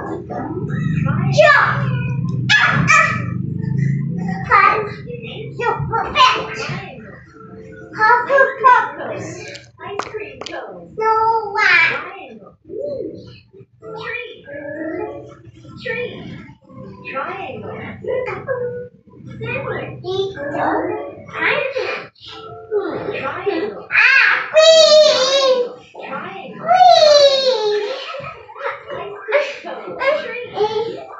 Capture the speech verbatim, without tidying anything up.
Jump! Super pet. Purple Ice cream cone. No one. Triangle. Tree. Tree. Triangle. Sandwich. Triangle. Ah, wee! Triangle. Wee! Ice cream cone. Tree.